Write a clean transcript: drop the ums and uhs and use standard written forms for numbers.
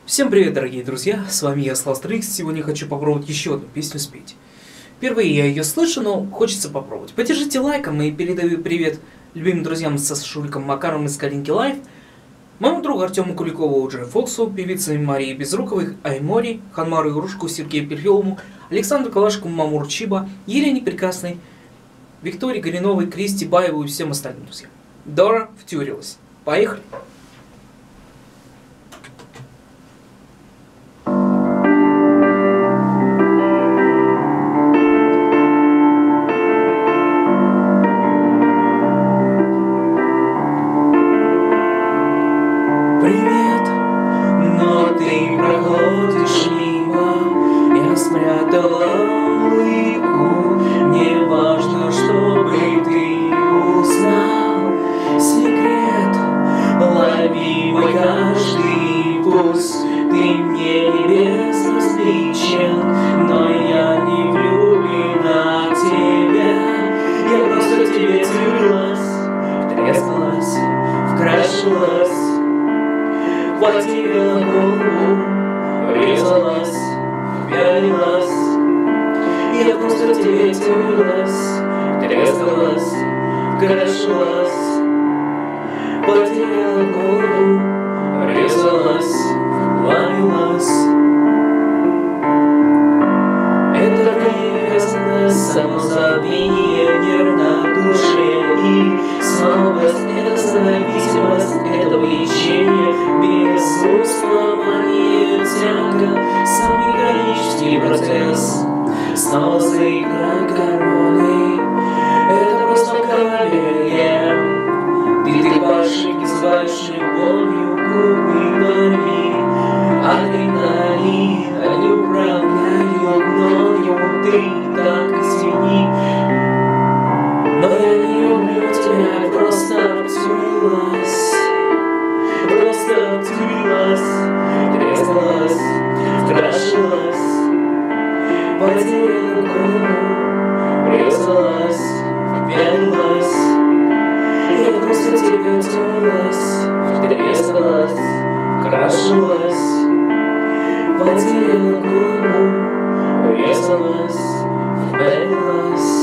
Всем привет, дорогие друзья, с вами я, Слав Стрикс. Сегодня я хочу попробовать еще одну песню спеть. Впервые я ее слышу, но хочется попробовать. Поддержите лайком и передаю привет любимым друзьям со Шуриком Макаром из Калинки Лайф, моему другу Артему Куликову, Джей Фоксу, певице Марии Безруковой, Аймори, Ханмару Игрушку, Сергею Перфилову, Александру Калашику, Мамур Чиба, Елене Прекрасной, Виктории Гориновой, Кристи Баеву и всем остальным друзьям. Дора втюрилась. Поехали! Привет, но ты проходишь мимо, я спрятала улыбку, мне важно, чтобы ты узнал секрет, лови мой каждый пульс, ты мне не безразличен, но я не влюблена в тебя, я просто в тебе влюбилась, трескалась, вкрашилась. Потеряла голову, врезалась, пялилась. Я просто в тебе влюбилась, трескалась, крошилась. Потеряла голову, врезалась, плавилась. Это привязанное самозабвение, неравнодушие и слабость. Это зависимость, это влечение, безуслование, тяга, самый эгоический процесс. Снова заиграть гармонии, это просто кавалерия. Ты по ошибке зваешь любовью, губы нами, адреналин, они управляют мною, ты так извини. Но я не люблю тебя, просто втюрилась, трескалась, вкрашилась, потеряла голову, врезалась, пялилась. Я просто тебе втюрилась, трескалась, крашилась, потеряла голову, врезалась, пялилась.